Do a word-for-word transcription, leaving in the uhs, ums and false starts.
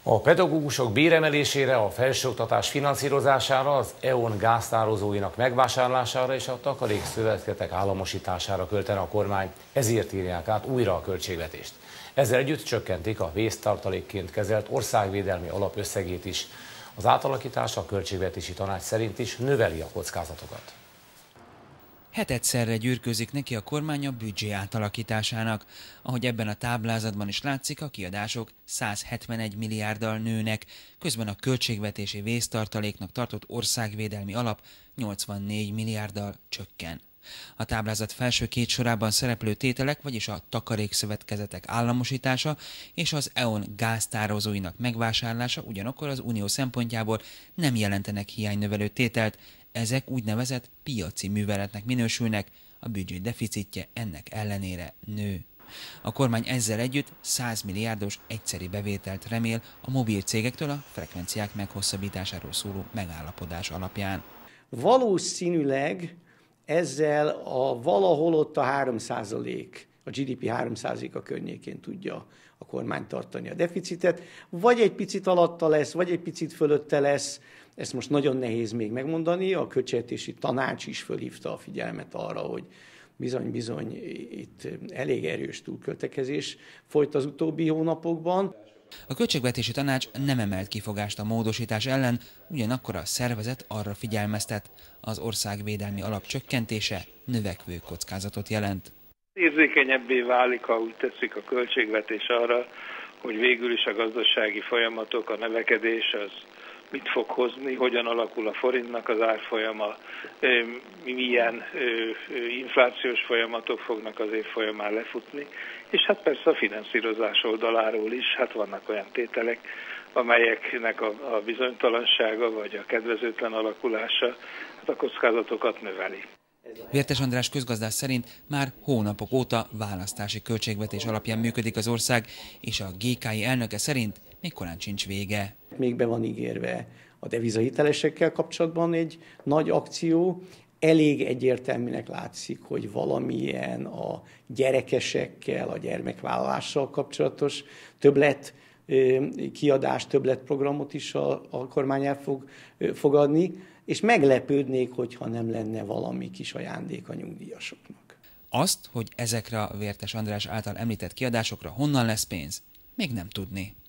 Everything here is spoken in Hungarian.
A pedagógusok béremelésére, a felsőoktatás finanszírozására, az é o en gáztározóinak megvásárlására és a takarékszövetkezetek államosítására költene a kormány, ezért írják át újra a költségvetést. Ezzel együtt csökkentik a vésztartalékként kezelt országvédelmi alap összegét is. Az átalakítás a Költségvetési Tanács szerint is növeli a kockázatokat. Hetedszerre gyűrközik neki a kormány a büdzsé átalakításának. Ahogy ebben a táblázatban is látszik, a kiadások százhetvenegy milliárddal nőnek, közben a költségvetési vésztartaléknak tartott országvédelmi alap nyolcvannégy milliárddal csökken. A táblázat felső két sorában szereplő tételek, vagyis a takarékszövetkezetek államosítása és az é o en gáztározóinak megvásárlása ugyanakkor az unió szempontjából nem jelentenek hiánynövelő tételt, ezek úgynevezett piaci műveletnek minősülnek, a büdzsé deficitje ennek ellenére nő. A kormány ezzel együtt száz milliárdos egyszeri bevételt remél a mobil cégektől a frekvenciák meghosszabbításáról szóló megállapodás alapján. Valószínűleg ezzel a valahol ott a három százalék, a gé dé pé három százaléka környékén tudja a kormány tartani a deficitet, vagy egy picit alatta lesz, vagy egy picit fölötte lesz, ezt most nagyon nehéz még megmondani, a Költségvetési Tanács is fölhívta a figyelmet arra, hogy bizony-bizony itt elég erős túlköltekezés folyt az utóbbi hónapokban. A Költségvetési Tanács nem emelt kifogást a módosítás ellen, ugyanakkor a szervezet arra figyelmeztet, az országvédelmi alap csökkentése növekvő kockázatot jelent. Érzékenyebbé válik, ha úgy tetszik a költségvetés arra, hogy végül is a gazdasági folyamatok, a növekedés az mit fog hozni, hogyan alakul a forintnak az árfolyama, milyen inflációs folyamatok fognak az év folyamán lefutni, és hát persze a finanszírozás oldaláról is, hát vannak olyan tételek, amelyeknek a bizonytalansága vagy a kedvezőtlen alakulása hát a kockázatokat növeli. Vértes András közgazdász szerint már hónapok óta választási költségvetés alapján működik az ország, és a gé ká i elnöke szerint még korán sincs vége. Még be van ígérve a devizahitelesekkel kapcsolatban egy nagy akció. Elég egyértelműnek látszik, hogy valamilyen a gyerekesekkel, a gyermekvállalással kapcsolatos többlet kiadás, többletprogramot is a, a kormány el fog fogadni, és meglepődnék, hogyha nem lenne valami kis ajándék a nyugdíjasoknak. Azt, hogy ezekre a Vértes András által említett kiadásokra honnan lesz pénz, még nem tudni.